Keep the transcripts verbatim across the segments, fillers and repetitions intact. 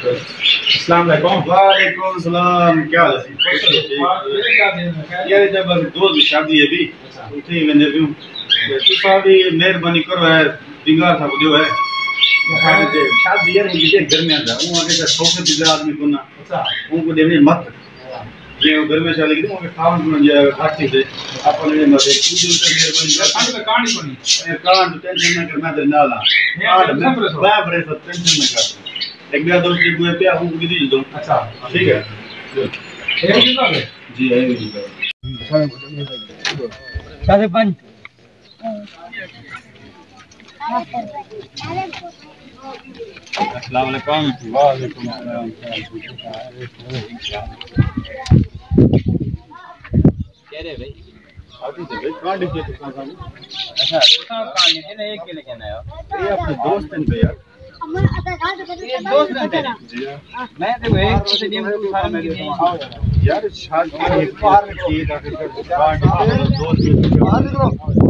अस्सलाम वालेकुम। वालेकुम सलाम। क्या हाल है? यार जब दोस्त की शादी है भी उठी मैंने भी तू सारी मेहरबानी करो है पिंगार था जो है शादी यार मुझे घर में आता हूं आगे का सोफे दिला आदमी को ना उनको देने मत ये घर में शादी की मुझे काम सुन जाएगा खाती से अपन ने मत तू जो मेहरबानी कर काम का कहानी बनी काम टेंशन ना कर मैं तेरे नाल हां मैं बड़े सब टेंशन ना कर एक बार दोस्त की बुए पे हूं की दी दो। अच्छा ठीक है ये भी कर जी है भी साढ़े पाँच अस्सलाम वालेकुम। वालेकुम अस्सलाम। कह रहे भाई आती से भाई कहां दिखे तो कहां अच्छा साहब कहानी है ना एक के लेके आया ये अपने दोस्त हैं पे यार ये दोस्त रहते हैं जी मैं देखो एक से दिन को सारा में दिए यार शादी एक बार में की था फिर दोस्त बाहर निकलो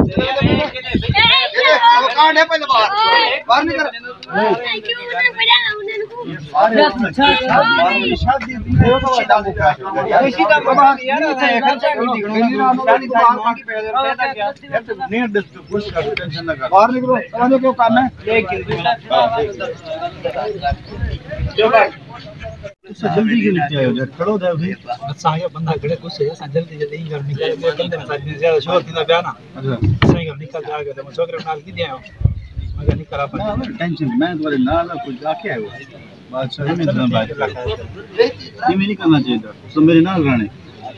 कार्ड है पहले बाहर बाहर निकल शादी देखो तो शादी का खुशी का बात यार खर्चा की शादी बाहर की पैदा किया नहीं दस खुश कर टेंशन ना कर बाहर निकलो समझो क्यों काम है जो बात तुझसे जल्दी के लिए आयो यार खड़ो दे भाई अच्छा आगे बंदा खड़े कुछ है सा जल्दी जल्दी घर निकल के बंदे में साथ ज्यादा शोर थी ना बयाना अच्छा सही घर निकल जाएगा तो छोकरे नाल की दिया मगर निकल अपन टेंशन मैं तुम्हारे नाल कुछ आके आयो बात सही में ना बात ये नहीं करना चाहिए था तो मेरे नाल रहने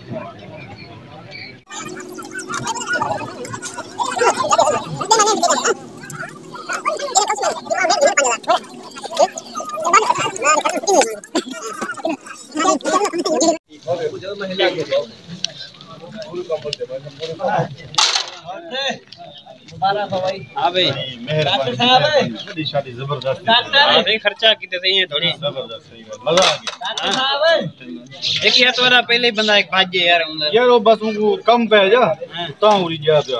हां भाई मेहरबानी शादी शादी जबरदस्त हां भाई खर्चा कितने सही है थोड़ी जबरदस्त सही बात मजा आ गया डॉक्टर साहब देखिए तो वाला पहले ही बंदा एक भाग गया यार अंदर यार वो बस उनको कम पे जा ता उरी जा पिया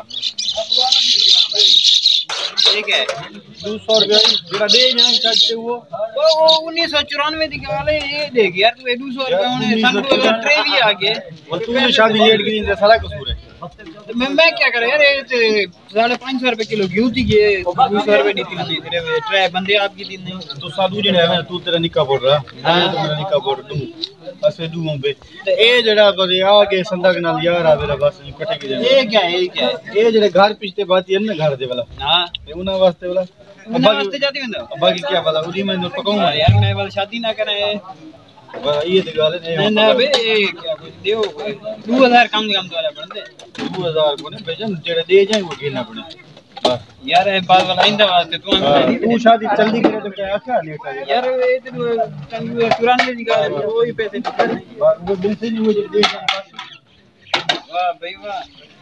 ठीक है दो सौ रुपया जेड़ा दे ना चाहते वो वो वो उन्नीस सौ चौरानवे दी वाले ये देख यार तू दो सौ रुपया उन्हें संग ट्रे भी आ गए और तूने शादी लेट की नहीं सारा कसूर है मैं मैं क्या करे यार ये साढ़े पाँच सौ रुपए किलो घी थी ये दो सौ रुपए दी थी तेरे ट्रे बंदे आपकी दी नहीं तो साधु जी ने तू तेरा निक्का बोल रहा हां तो मेरा निक्का बोल दूं असे दूं बे ए जेड़ा बस आ के संदक नाल यार आ मेरा बस इकट्ठे की ये क्या है ये क्या है ए जेड़े घर पिछते बात है ना घर दे वाला हां ए उना वास्ते वाला उना वास्ते जाती हूं बाकी क्या वाला उरी मैं पकाऊंगा यार मैं वाला शादी ना करे ये तो गाल है नहीं ना बे क्या कुछ दियो दो हज़ार कम कम वाला पड़ते दो हज़ार को ने भेजन जेड़े दे जाए वो खेलना पड़े बस यार ये बात वाला इंदा वास्ते तू तू शादी जल्दी करे तो क्या क्या लेट आ यार ये तो चंगू चौरानवे की गाल है वो ही पैसे वो दिन से नहीं वो दे जाए वाह भाई वाह